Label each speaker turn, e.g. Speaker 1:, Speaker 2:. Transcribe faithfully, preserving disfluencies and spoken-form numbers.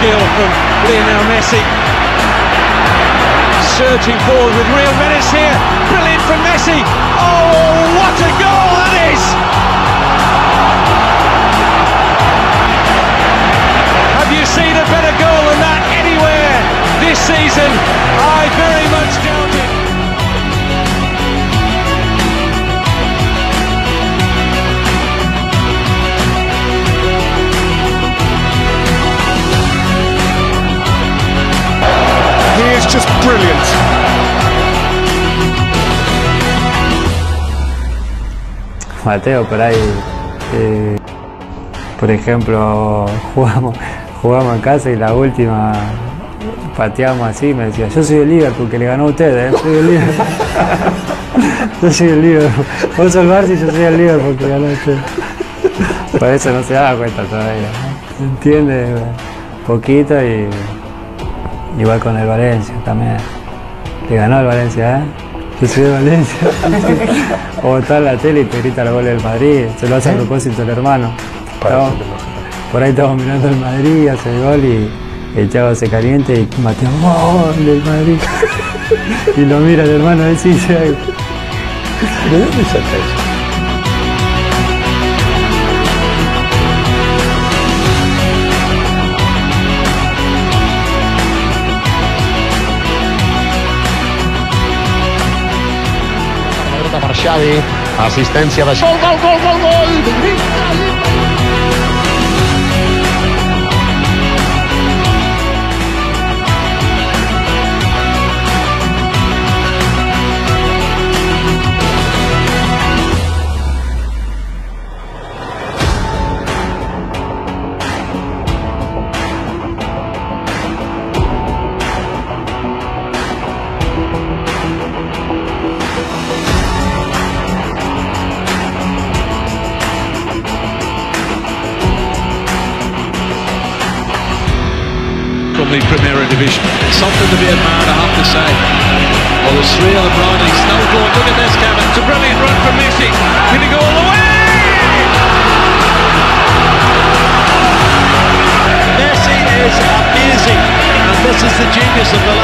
Speaker 1: skill from Lionel Messi. Surging forward with real menace here. Brilliant from Messi. Oh, what a goal that is! Have you seen a better goal than that anywhere this season? I very much doubt it.
Speaker 2: He is just brilliant.
Speaker 3: Mateo, por ahí, eh, por ejemplo, jugamos, jugamos en casa y la última pateamos así, me decía, yo soy el Liverpool que le ganó a ustedes, ¿eh? Soy el Liverpool. Yo soy el Liverpool. Vos sos el Barça y yo soy el Liverpool que le ganó a ustedes. Por eso no se da cuenta todavía, ¿no? Entiende poquito y igual con el Valencia también. Le ganó el Valencia, ¿eh? Yo soy de Valencia. O está en la tele y te grita el gol del Madrid. Se lo hace a propósito el hermano. Estamos, por ahí estamos mirando el Madrid, hace el gol y el chavo se calienta y Mateo, gol del Madrid. Y lo mira el hermano de sí, ¿de
Speaker 2: dónde saca eso?
Speaker 4: Per Xavi, assistència de Xavi. Gol, gol, gol, gol, gol!
Speaker 1: From the Primera Division. It's something to be admired, I have to say. Well, there's three of them running. Snow going, look at this, Kevin. It's a brilliant run from Messi. Can he go all the way? Messi is amazing. And this is the genius of the